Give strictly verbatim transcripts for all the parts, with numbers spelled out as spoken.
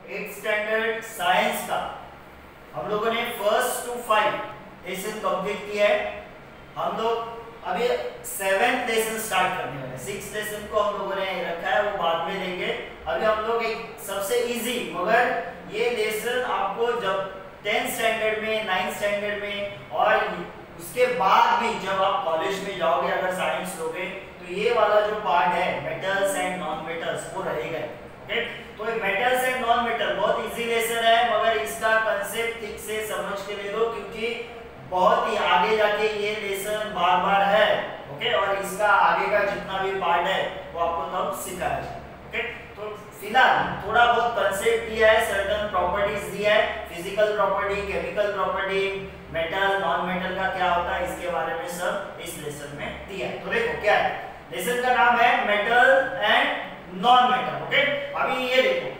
Eight standard science का हम लोगों ने first two five lesson complete किया है। हम लोग अभी सेवेंथ लेसन स्टार्ट करने वाले हैं। सिक्स लेसन को हम लोगों ने रखा है, वो बाद में लेंगे। अभी हम लोग एक सबसे इजी, मगर ये लेसन आपको जब टेंथ स्टैंडर्ड में, नाइन्थ स्टैंडर्ड में और उसके बाद भी जब आप कॉलेज में जाओगे, अगर साइंस लोगे, तो ये वाला जो पार्ट है मेटल्स एंड नॉन मेटल्स वो रहेगा। ओके, तो ये मेटल्स एंड नॉन मेटल बहुत इजी लेसन है, मगर इसका कंसेप्ट ठीक से समझ के ले लो, क्योंकि बहुत ही आगे जाके ये लेसन बार बार है। ओके, और इसका आगे का जितना भी पार्ट है वो आपको तब सिखाया जाएगा। ओके, तो फिलहाल थोड़ा बहुत कंसेप्ट दिया है, सर्टेन प्रॉपर्टीज दिया है, physical property, chemical property, metal non metal का क्या होता है, इसके बारे में सब इस लेसन में दिया है। तो देखो क्या है, लेसन का नाम है metal and non metal. Okay, अभी ये देखो,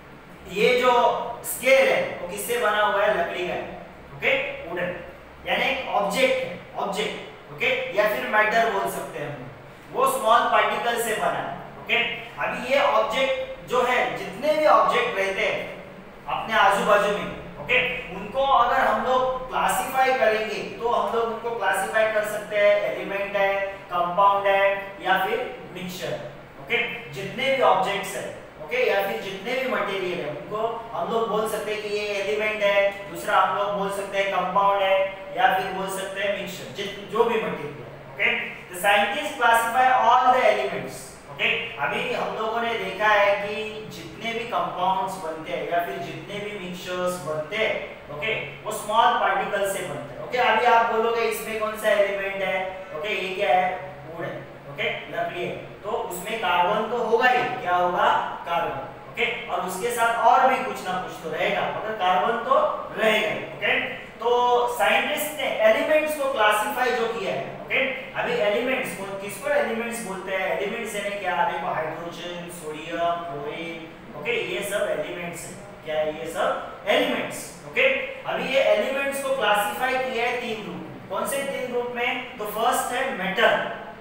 ये जो स्केल है वो किससे बना हुआ है, लकड़ी का है। ओके, वुडन, यानी एक ऑब्जेक्ट है, ऑब्जेक्ट। ओके, या फिर मैटर बोल सकते हैं हम, वो स्मॉल पार्टिकल से बना है। ओके, अभी ये ऑब्जेक्ट जो है, जितने भी ऑब्जेक्ट रहते हैं अपने आजू बाजू में, ओके, उनको अगर हम लोग क्लासिफाई करेंगे तो हम लोग उनको क्लासिफाई कर सकते हैं, एलिमेंट है, कंपाउंड है, या फिर मिक्सचर। ओके, जितने भी ऑब्जेक्ट्स है, ओके, या फिर जितने भी मटेरियल है, उनको हम लोग बोल सकते हैं कि ये एलिमेंट है, दूसरा हम लोग बोल सकते हैं कंपाउंड है, या फिर बोल सकते हैं मिक्सचर, जो भी मटेरियल है। Okay, the scientist classify all the elements. Okay, अभी हम लोगों ने देखा है कि जितने भी कंपाउंड्स बनते हैं या फिर जितने भी मिक्सचर्स बनते हैं, ओके, वो स्मॉल पार्टिकल से बनते हैं। ओके, अभी आप बोलोगे इसमें कौन सा एलिमेंट है, ओके, ये क्या है, वुड है, ओके, लकड़ी है, तो उसमें कार्बन तो होगा ही, क्या होगा, कार्बन। ओके, और उसके साथ और भी कुछ ना कुछ तो रहेगा, मगर कार्बन तो रहेगा। ओके, तो साइंटिस्ट ने एलिमेंट्स को क्लासिफाई जो किया है, ओके, अभी एलिमेंट्स को किसको एलिमेंट्स बोलते हैं, एलिमेंट्स यानी क्या, देखो हाइड्रोजन, सोडियम, क्लोरीन, ओके, ये सब एलिमेंट्स हैं। क्या है, ये सब एलिमेंट्स। ओके, अभी ये एलिमेंट्स को क्लासिफाई किया है तीन ग्रुप में। कौन से तीन ग्रुप में, तो फर्स्ट है मेटल,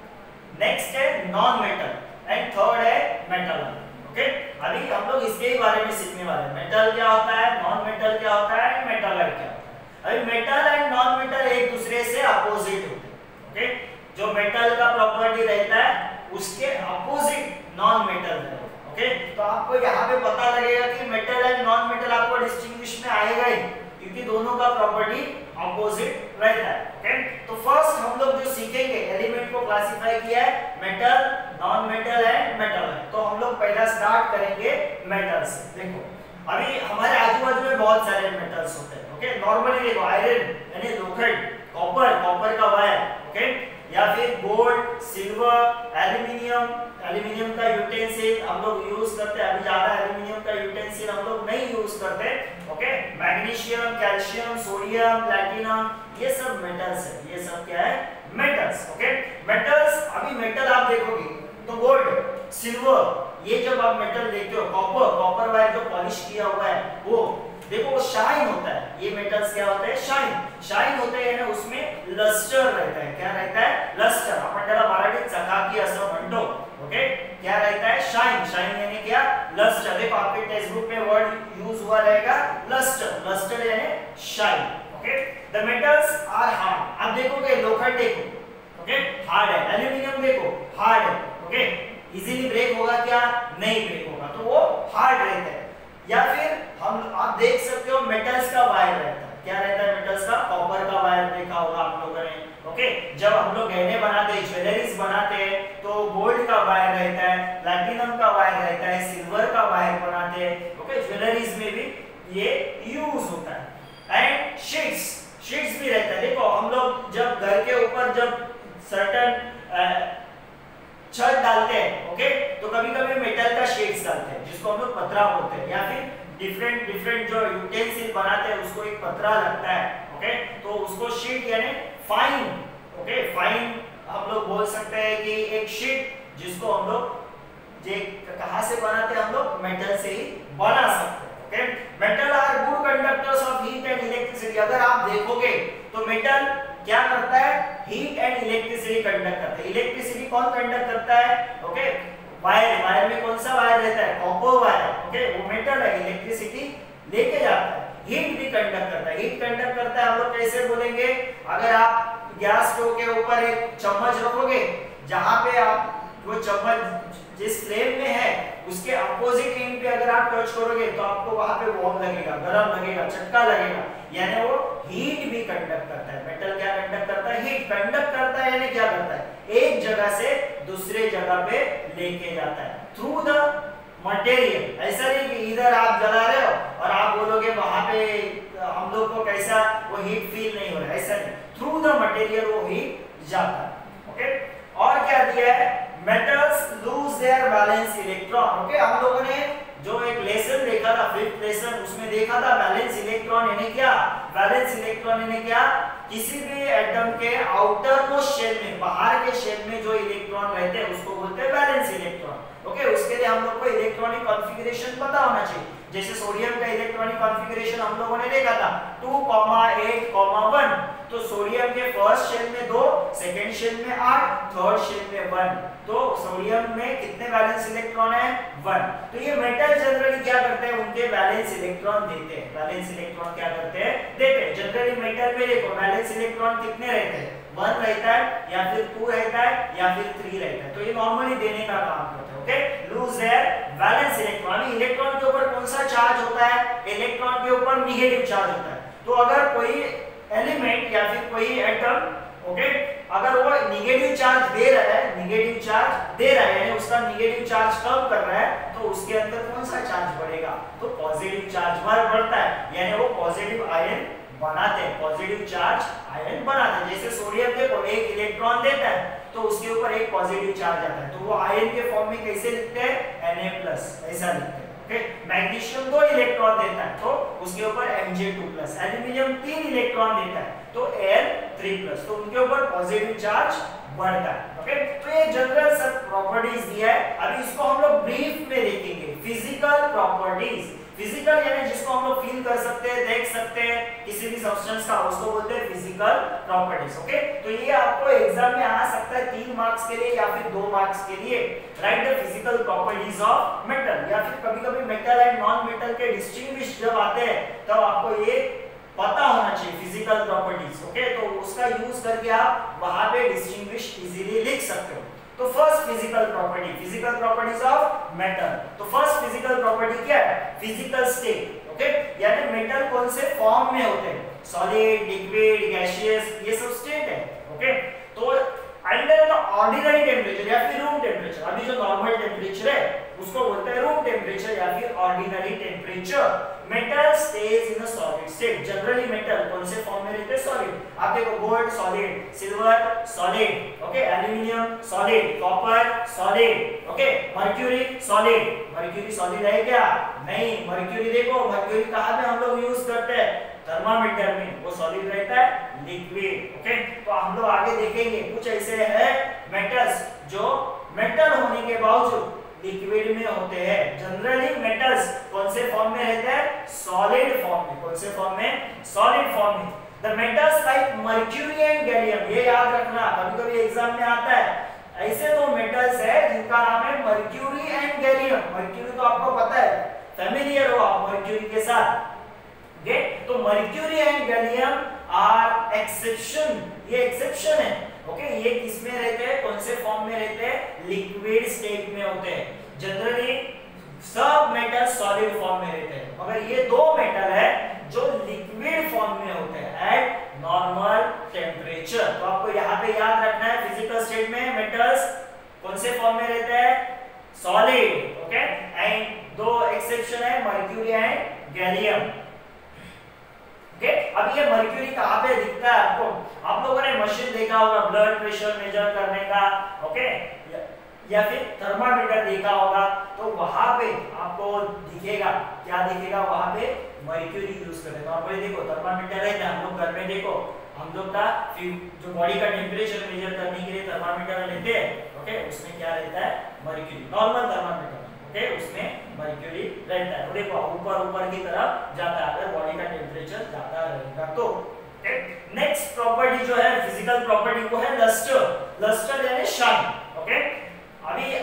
नेक्स्ट है नॉन मेटल एंड थर्ड है मेटल। ओके, अभी हम लोग इसके बारे में सीखने वाले हैं, मेटल क्या होता है, नॉन मेटल क्या होता है, मेटालाइट क्या होता है। अभी मेटल एंड नॉन मेटल एक दूसरे से अपोजिट होते हैं। ओके, जो मेटल का प्रॉपर्टी रहता है उसके अपोजिट नॉन मेटल है। ओके, तो आपको यहाँ पे पता लगेगा कि मेटल एंड नॉन मेटल आपको डिस्टिंग्विश में आएगा ही, क्योंकि दोनों का प्रॉपर्टी अपोजिट रहता है। ओके, तो फर्स्ट हम लोग जो सीखेंगे, एलिमेंट को क्लासिफाई किया है metal, non metal and metal. तो हम लोग पहला स्टार्ट करेंगे मेटल से। देखो, अभी हमारे आजू बाजू में बहुत सारे मेटल्स होते हैं। ओके, नॉर्मली देखो, आयरन यानी लोखंड, कॉपर, कॉपर का वायर, ओके, या फिर गोल्ड, सिल्वर, एल्यूमिनियम, एल्यूमिनियम का यूटेंसिल हम लोग यूज करते हैं। अभी ज्यादा एल्यूमिनियम का यूटेंसिल हम लोग नहीं यूज करते। Okay, magnesium, calcium, sodium, platinum, ये सब मेटल्स है। ये सब क्या है, मेटल्स। ओके, मेटल्स, अभी मेटल आप देखोगे तो गोल्ड, सिल्वर, ये जब आप मेटल देखते हो, कॉपर, कॉपर वायर जो पॉलिश किया हुआ है, वो देखो वो शाइन होता है। ये मेटल्स क्या होते हैं, शाइन, शाइन होते हैं, यानी उसमें लस्टर रहता है। क्या रहता है, लस्टर। आपण त्याला मराठीत चकाकी असं म्हणतो। ओके, क्या रहता है, शाइन, शाइन यानी क्या, लस्टर। देखो आपके टेक्स्ट बुक में वर्ड यूज हुआ रहेगा लस्टर, लस्टर यानी shine. Okay, the metals are hard. आप देखोगे लोखंड देखो, ओके, हार्ड है, एल्यूमिनियम देखो हार्ड है। ओके, इजीली ब्रेक होगा क्या, नहीं ब्रेक होगा, तो वो हार्ड रहता है। या फिर हम आप देख सकते हो मेटल्स का वायर रहता है। क्या रहता है मेटल्स का, कॉपर का वायर देखा होगा आप लोगों ने। ओके, जब हम लोग गहने बनाते हैं, ज्वेलरीज बनाते हैं, तो गोल्ड का वायर रहता है, प्लैटिनम का वायर रहता है, सिल्वर का वायर बनाते हैं। ओके, ज्वेलरीज में भी ये यूज होता है। एंड शीट्स, शीट्स भी रहता है। देखो हम लोग जब घर के ऊपर जब सर्टेन छत डालते हैं, ओके, तो कभी-कभी मेटल का शीट्स डालते हैं, जिसको हम लोग पतरा बोलते हैं, या फिर डिफरेंट डिफरेंट जो यूटेंसिल बनाते हैं उसको एक पतरा लगता है। ओके, तो उसको शीट यानी फाइन, ओके, फाइन हम लोग बोल सकते हैं कि एक शीट जिसको हम लोग जे कहां से बनाते हैं, हम लोग मेटल से ही बना सकते हैं। Okay, metal are good conductors of heat and electricity. अगर आप देखोगे तो मेटल क्या करता है, हीट एंड इलेक्ट्रिसिटी कंडक्ट करता है। इलेक्ट्रिसिटी कौन कंडक्ट करता है, ओके, वायर, वायर में कौन सा वायर रहता है? कॉपर वायर, ओके, वो मेटल है, इलेक्ट्रिसिटी लेके जाता है। हीट भी कंडक्ट करता है, हीट कंडक्ट करता है हम लोग कैसे बोलेंगे? अगर आप गैस स्टोव के ऊपर एक चम्मच रखोगे, जहां पे आप वो चम्मच जिस फ्लेम में है उसके अपोजिट एंड पे अगर आप टच करोगे तो आपको वहां पे वार्म लगेगा, गरम लगेगा, चटका लगेगा, यानी वो हीट भी कंडक्ट करता है। मेटल क्या कंडक्ट करता है? हीट कंडक्ट करता है, यानी क्या करता है? एक जगह से दूसरे जगह पे लेके जाता है थ्रू द मटेरियल। ऐसा नहीं कि इधर आप जला रहे हो और आप बोलोगे वहां पे हम लोग को कैसा वो हीट फील नहीं हो रहा है, ऐसा नहीं, थ्रू द मटेरियल वो हीट जाता है। ओके, और क्या दिया है? Metals lose their valence electron. Okay, हम लोगों ने जो एक लेसन देखा था, फिफ्थ लेसन, उसमें देखा था वैलेंस इलेक्ट्रॉन यानी क्या? वैलेंस इलेक्ट्रॉन यानी क्या? किसी भी एटम के आउटर मोस्ट शेल में, बाहर के शेल में जो इलेक्ट्रॉन रहते हैं उसको बोलते हैं वैलेंस इलेक्ट्रॉन। ओके, उसके लिए हम लोग को इलेक्ट्रॉनिक कॉन्फ़िगरेशन पता होना चाहिए। जैसे सोडियम का इलेक्ट्रॉनिक कॉन्फ़िगरेशन हम लोगों ने देखा था टू, एट, वन। तो सोडियम के फर्स्ट शेल में दो, सेकंड शेल में आठ, थर्ड शेल में वन। तो सोडियम में कितने वैलेंस इलेक्ट्रॉन है? वन। तो ये मेटल जनरली क्या करते हैं? उनके वैलेंस इलेक्ट्रॉन देते हैं। वैलेंस इलेक्ट्रॉन क्या करते हैं? देते हैं। जनरली मेटल में देखो वैलेंस इलेक्ट्रॉन कितने रहते हैं? वन रहता है या फिर टू रहता है या फिर थ्री रहता है। तो ये नॉर्मली देने का काम करता है। Okay, lose their valence electron. Electron के ऊपर कौन सा चार्ज होता है? इलेक्ट्रॉन के ऊपर नेगेटिव चार्ज होता है। तो अगर कोई एलिमेंट या फिर कोई एटम, ओके, अगर वो नेगेटिव चार्ज दे रहा है, नेगेटिव चार्ज दे रहा है यानी उसका नेगेटिव चार्ज कम कर रहा है, तो उसके अंदर कौन सा चार्ज बढ़ेगा? तो पॉजिटिव चार्ज बढ़ता है, यानी वो पॉजिटिव आयन बनाते हैं, पॉजिटिव चार्ज आयन बनाते हैं। जैसे सोडियम देखो एक इलेक्ट्रॉन देता है तो उसके ऊपर एक पॉजिटिव चार्ज आता है, तो वो आयन के फॉर्म में कैसे लिखते हैं? Na+, ऐसा लिखते हैं। ओके, मैग्नीशियम दो इलेक्ट्रॉन देता है तो उसके ऊपर M J two plus. Aluminium तीन इलेक्ट्रॉन देता है तो एल थ्री प्लस, तो उनके ऊपर पॉजिटिव चार्ज बढ़ता है। ओके, तो ये जनरल सब प्रॉपर्टीज दिया है। अभी इसको हम लोग ब्रीफ में देखेंगे। फिजिकल प्रॉपर्टीज, फिजिकल यानी जिसको हम लोग फील कर सकते हैं, देख सकते हैं किसी भी सब्सटेंस का, उसको बोलते हैं फिजिकल प्रॉपर्टीज। ओके, तो ये आपको एग्जाम में आ सकता है तीन मार्क्स के लिए या फिर दो मार्क्स के लिए। Write the physical properties of metal, या फिर कभी-कभी मेटल एंड नॉन मेटल के डिस्टिंग्विश जब आते हैं तब तो आपको ये पता होना चाहिए फिजिकल प्रॉपर्टीज। ओके, तो उसका यूज करके आप वहां पे डिस्टिंग्विश इजीली लिख सकते हो। तो first physical property, physical properties of metal. तो फर्स्ट फिजिकल प्रॉपर्टी क्या है? Physical state. ओके, यानी मेटल कौन से फॉर्म में होते हैं? सॉलिड, लिक्विड, गैसियस, ये सब स्टेट है। ओके, तो अंडर द ऑर्डिनरी टेम्परेचर या फिर रूम टेम्परेचर, अभी जो नॉर्मल टेम्परेचर है उसको बोलते हैं रूम टेम्परेचर या फिर ordinary temperature, metal stage in a solid state. Generally metal कौन से फॉर्म में रहते हैं? सॉलिड। आप देखो gold solid, silver solid, okay, aluminium solid, copper solid, okay, mercury solid. Mercury solid है क्या? नहीं। मर्क्यूरी देखो, मर्क्यूरी कहां पे हम लोग यूज करते हैं? थर्मामीटर में। वो सॉलिड रहता है, लिक्विड। ओके, तो हम लोग आगे देखेंगे कुछ ऐसे है मेटल्स जो मेटल होने के बावजूद लिक्विड में होते हैं। जनरली मेटल्स कौन से फॉर्म में रहते हैं? सॉलिड फॉर्म में। कौन से फॉर्म में? सॉलिड फॉर्म में। The metals like mercury and gallium, ये याद रखना, कभी-कभी एग्जाम में आता है। ऐसे दो मेटल्स है जिनका नाम है मर्क्यूरी एंड गैलियम। मर्क्यूरी तो आपको पता है, फेमिलियर हो आप मर्क्यूरी के साथ। ओके, तो mercury and gallium are exception, ये एक्सेप्शन है। ओके, ये किसमें रहते हैं? कौन से फॉर्म में रहते हैं? लिक्विड स्टेट में होते हैं। जनरली सब मेटल सॉलिड फॉर्म में रहते हैं, मगर ये दो मेटल है जो लिक्विड फॉर्म में होते हैं एट नॉर्मल टेम्परेचर। तो आपको यहाँ पे याद रखना है फिजिकल स्टेट में मेटल्स कौन से फॉर्म में रहते हैं? सॉलिड। ओके, एंड दो एक्सेप्शन है, मर्क्यूरी एंड गैलियम। ओके, अब ये मर्क्यूरी कहां पे दिखता है आपको? आप लोगों ने मशीन देखा होगा ब्लड प्रेशर मेजर करने का, ओके, या, या फिर थर्मामीटर देखा होगा, तो वहां पे आपको दिखेगा, क्या दिखेगा? वहां पे मर्क्यूरी यूज करते हैं। नॉर्मली देखो थर्मामीटर है, हम लोग घर में देखो हम लोग का जो बॉडी का टेम्परेचर मेजर करने के लिए थर्मामीटर लेते हैं, ओके, उसमें क्या रहता है? मर्क्यूरी। नॉर्मल थर्मामीटर, ओके, उसमें मर्क्यूरी रहता है। तो देखो ऊपर ऊपर की तरफ जाता है अगर बॉडी का टेम्परेचर ज्यादा रहेगा तो। ओके, नेक्स्ट प्रॉपर्टी जो है फिजिकल प्रॉपर्टी वो है लस्टर। लस्टर यानी शाइन। ओके, अभी आप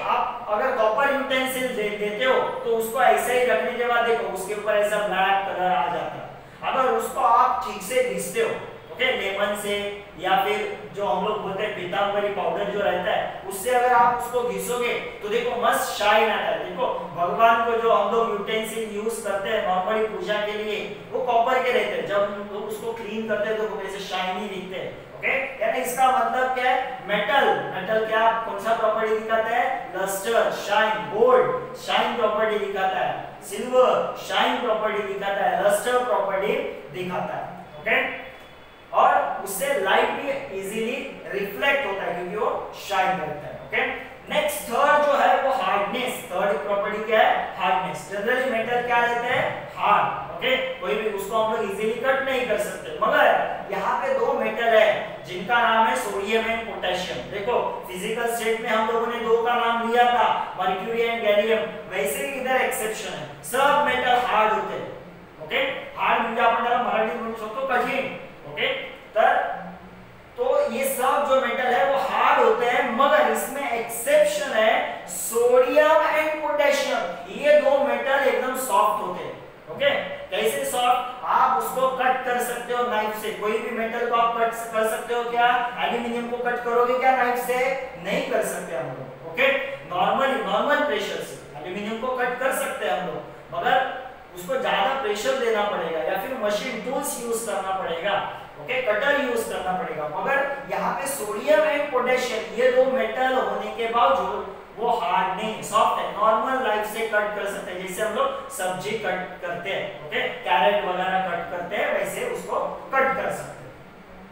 अगर कॉपर यूटेंसिल दे, देते हो तो उसको ऐसे ही रखने के बाद देखो उसके ऊपर ऐसा ब्लैक कलर आ जाता है। अगर उसको आप ठीक से घिसते हो ओके लेमन से या फिर जो हम लोग बोलते हैं पीतांबरी पाउडर जो रहता है उससे अगर आप उसको घिसोगे तो देखो मस्त शाइन आता है। देखो भगवान को जो हम लोग यूटेंसिल यूज करते हैं नॉर्मली पूजा के लिए वो कॉपर के रहते हैं, जब हम लोग उसको क्लीन करते हैं तो वो ऐसे शाइनी दिखते हैं। ओके यानी इसका मतलब क्या है, मेटल मेटल क्या कौन सा प्रॉपर्टी दिखाता है, lustre shine, gold shine property दिखाता है, सिल्वर शाइन प्रॉपर्टी दिखाता है, लस्टर प्रॉपर्टी दिखाता है। ओके और उससे लाइट भी इजीली रिफ्लेक्ट होता है क्योंकि वो शाइन करता है। ओके नेक्स्ट थर्ड जो है वो हार्डनेस, थर्ड प्रॉपर्टी क्या है, हार्डनेस। जनरली मेटल क्या रहते हैं, हार्ड। ओके कोई भी उसको हम लोग इजीली कट नहीं कर सकते, मगर यहाँ पे दो मेटल है जिनका नाम है सोडियम एंड पोटेशियम। देखो फिजिकल स्टेट में हम लोगों ने दो का नाम लिया था, मर्क्यूरी एंड गैलियम, वैसे ही इधर एक्सेप्शन है, सब मेटल हार्ड होते हैं। ओके हार्ड म्हणजे आपण त्याला मराठीत म्हणू शकतो कठीण। ओके तर तो ये सब जो मेटल है वो हार्ड होते हैं, मगर इसमें एक्सेप्शन है सोडियम एंड पोटेशियम, ये दो मेटल एकदम सॉफ्ट होते हैं। ओके कैसे सॉफ्ट, आप उसको कट कर सकते हो नाइफ से, कोई भी मेटल को आप कट कर सकते हो क्या, एल्यूमिनियम को कट करोगे क्या नाइफ से, नहीं कर सकते हम लोग। ओके नॉर्मली नॉर्मल प्रेशर से एल्यूमिनियम को कट कर सकते हैं हम लोग, मगर उसको ज्यादा प्रेशर देना पड़ेगा या फिर मशीन टूल्स यूज करना पड़ेगा। ओके कटर यूज करना पड़ेगा, मगर यहाँ पे सोडियम एंड पोटेशियम ये दो मेटल होने के बावजूद वो हार्ड नहीं, सॉफ्ट है, नॉर्मल लाइफ से कट कर सकते हैं, जैसे हम लोग सब्जी कट करते हैं। ओके कैरेट वगैरह कट करते हैं वैसे उसको कट कर सकते हैं।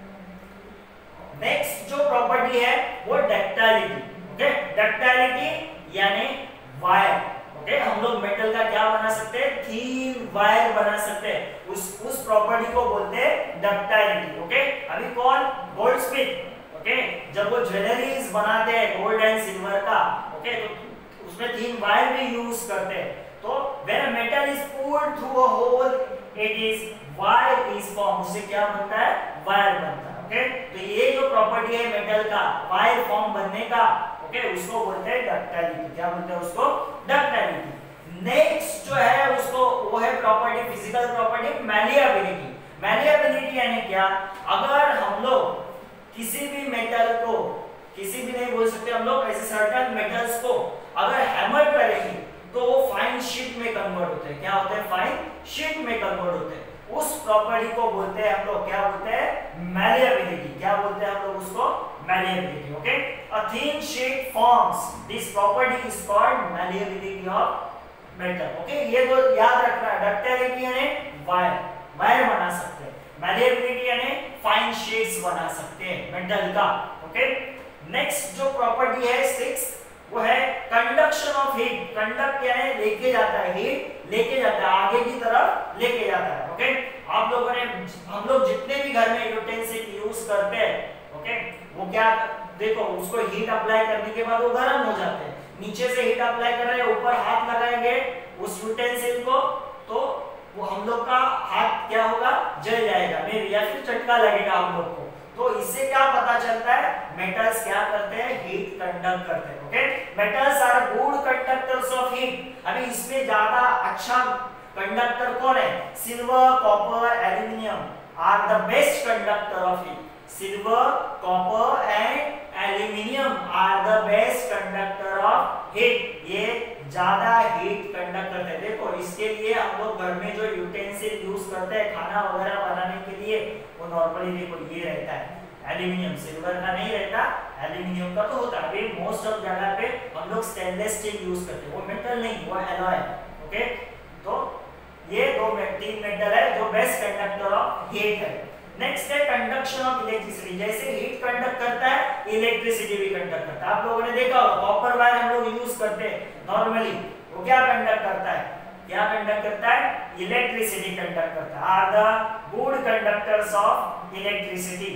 नेक्स्ट जो प्रॉपर्टी है वो डक्टाइलिटी। ओके डक्टाइलिटी यानी वायर। ओके हम लोग मेटल का क्या बना सकते हैं, थीन वायर बना सकते हैं, उस उस प्रॉपर्टी को बोलते हैं डक्टाइलिटी। ओके अभी कौन, गोल्डस्मिथ ओके जब वो ज्वेलरीज बनाते हैं गोल्ड एंड सिल्वर का, ओके तो उसमें थीन वायर भी यूज करते हैं। तो when a metal is pulled through a hole it is wire is form, उससे क्या बनता है, वायर बनता है। ओके तो ये जो प्रॉपर्टी है मेटल का वायर फॉर्म बनने का, ओके उसको बोलते हैं डक्टाइलिटी। क्या बोलते हैं उसको, डक्टाइलिटी। नेक्स्ट जो है उसको वो है property, physical property malleability. Malleability यानी क्या, अगर हम लोग किसी भी मेटल को, किसी भी नहीं बोल सकते हम लोग, ऐसे सर्टेन मेटल्स को अगर हैमर करेंगे तो वो फाइन शीट में कन्वर्ट होते हैं। क्या होते हैं, फाइन शीट में कन्वर्ट होते हैं। उस प्रॉपर्टी को बोलते हैं हम लोग, क्या बोलते हैं, मैलिएबिलिटी। क्या बोलते हैं हम लोग उसको, malleability. Okay a thin sheet forms, this property is called malleability of metal. Okay ये तो याद रखना है, डक्टाइलिटी यानी वायर, वायर बना सकते हैं, मैलिएबिलिटी यानी फाइन शीट्स बना सकते हैं मेटल का। ओके नेक्स्ट जो प्रॉपर्टी है सिक्स वो है कंडक्शन ऑफ हीट। कंडक्ट यानी लेके जाता है, हीट लेके जाता है, आगे की तरफ लेके जाता है। ओके आप लोगों ने, हम लोग जितने भी घर में यूटेंसिल यूज करते हैं, ओके वो क्या, देखो उसको हीट अप्लाई करने के बाद वो गर्म हो जाते हैं, नीचे से हीट अप्लाई कर रहे हैं, ऊपर हाथ लगाएंगे उस यूटेंसिल को तो वो हम लोग का हाथ क्या होगा, जल जाएगा मे बी, या फिर चटका लगेगा हम लोग को। तो इससे क्या पता चलता है, मेटल्स क्या करते हैं, हीट कंडक्ट करते हैं। Okay metals are good conductors of heat. अभी इसमें ज्यादा अच्छा कंडक्टर कौन है, silver, copper, aluminium are the best conductor of heat. Silver, copper and aluminium are the best conductor of heat, ये ज्यादा हीट कंडक्ट करते हैं। देखो इसके लिए हम लोग घर में जो यूटेंसिल यूज करते हैं खाना वगैरह बनाने के लिए, वो नॉर्मली देखो ये रहता है एल्यूमिनियम, सिल्वर का नहीं रहता, एल्यूमिनियम का तो होता है। अभी मोस्ट ऑफ जगह पे हम लोग स्टेनलेस स्टील यूज करते हैं, वो मेटल नहीं, वो एलॉय है। ओके तो ये दो तीन मेटल है जो बेस्ट कंडक्टर ऑफ हीट है। नेक्स्ट है कंडक्शन ऑफ इलेक्ट्रिसिटी। जैसे हीट कंडक्ट करता है, इलेक्ट्रिसिटी भी कंडक्ट करता है। आप लोगों ने देखा होगा कॉपर वायर हम लोग यूज करते हैं नॉर्मली, वो क्या कंडक्ट करता है, क्या कंडक्ट करता है, इलेक्ट्रिसिटी कंडक्ट करता है। Are the good conductors of electricity.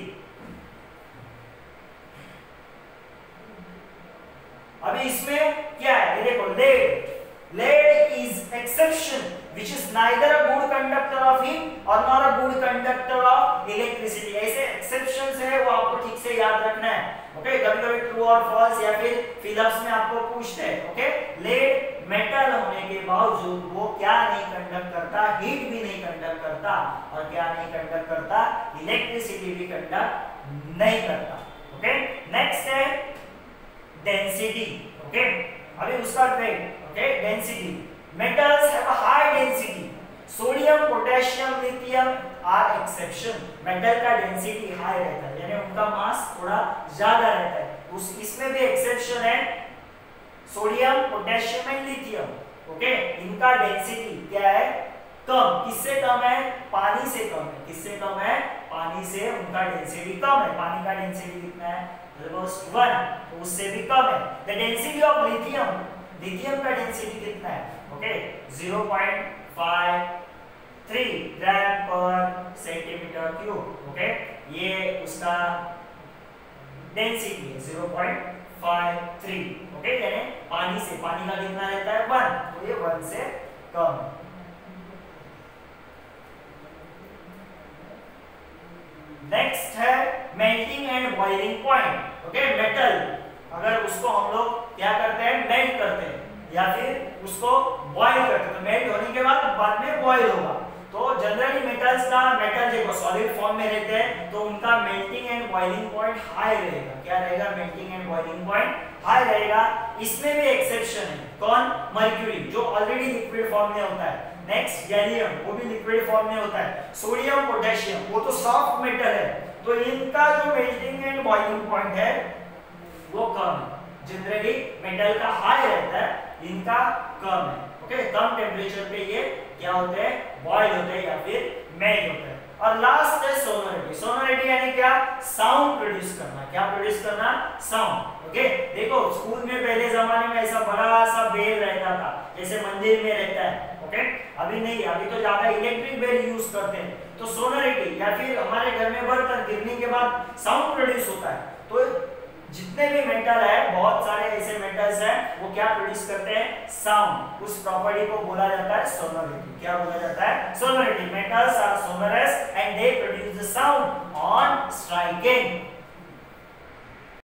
अभी इसमें क्या है, ये देखो lead, lead is exception which is neither a good conductor of heat or nor a good conductor of electricity। ऐसे exceptions है वो आपको ठीक से याद रखना है। ओके, कभी कभी ट्रू और फॉल्स या फिर फिलअप्स में आपको पूछते हैं। ओके, लेड मेटल होने के बावजूद वो क्या नहीं कंडक्ट करता, हीट भी नहीं कंडक्ट करता और क्या नहीं कंडक्ट करता, इलेक्ट्रिसिटी भी कंडक्ट नहीं करता। ओके, नेक्स्ट है डेंसिटी। ओके, अभी उसका weight. Okay, density, metals have a high density, sodium, potassium, lithium are exception. Metal का डेंसिटी हाई रहता है, यानी उनका मास थोड़ा ज्यादा रहता है। उस इसमें भी एक्सेप्शन है, sodium, potassium and lithium. Okay, इनका डेंसिटी क्या है, कम। किससे कम है, पानी से कम है। किससे कम है, पानी से उनका डेंसिटी कम है। पानी का डेंसिटी कितना है, ऑलमोस्ट वन, तो उससे भी कम है। The density of lithium, lithium का डेंसिटी कितना है, okay, zero point five three gram per centimetre cube. Okay, ये उसका डेंसिटी है zero point five three. Okay, यानी पानी से, पानी का कितना रहता है, वन, तो ये वन से कम। नेक्स्ट है melting and boiling point. Okay, metal अगर उसको हम लोग क्या करते हैं, मेल्ट करते हैं या फिर उसको बॉईल करते हैं, तो मेल्ट होने के बाद बाद में बॉईल होगा। तो जनरली मेटल्स का, मेटल जो सॉलिड फॉर्म में रहते हैं तो उनका melting and boiling point high रहेगा। क्या रहेगा, melting and boiling point high रहेगा। इसमें भी एक्सेप्शन है, कौन, मर्क्यूरी जो ऑलरेडी लिक्विड फॉर्म में होता है। नेक्स्ट गैलियम, वो भी लिक्विड फॉर्म में होता है। सोडियम, पोटेशियम, वो तो सॉफ्ट मेटल है, तो इनका जो मेल्टिंग एंड बॉइलिंग पॉइंट है वो कम है। जनरली मेटल का हाई रहता है, इनका कम है। ओके, कम टेम्परेचर पे ये क्या होते हैं, बॉयल होते हैं या फिर मेल्ट होते हैं। और लास्ट है सोनोरिटी। सोनोरिटी यानी क्या, साउंड प्रोड्यूस करना। क्या प्रोड्यूस करना, साउंड। ओके, देखो स्कूल में पहले जमाने में ऐसा बड़ा सा बेल रहता था, जैसे मंदिर में रहता है। ओके, अभी नहीं, अभी तो ज्यादा इलेक्ट्रिक बेल यूज करते हैं। तो सोनोरिटी या फिर हमारे घर में बर्तन गिरने के बाद साउंड प्रोड्यूस होता है। तो जितने भी मेटल है, बहुत सारे ऐसे मेटल्स हैं, वो क्या प्रोड्यूस करते हैं, साउंड। उस प्रॉपर्टी को बोला जाता है सोनोरिटी। क्या बोला जाता है, sonority. Metals are sonorous and they produce the sound on striking.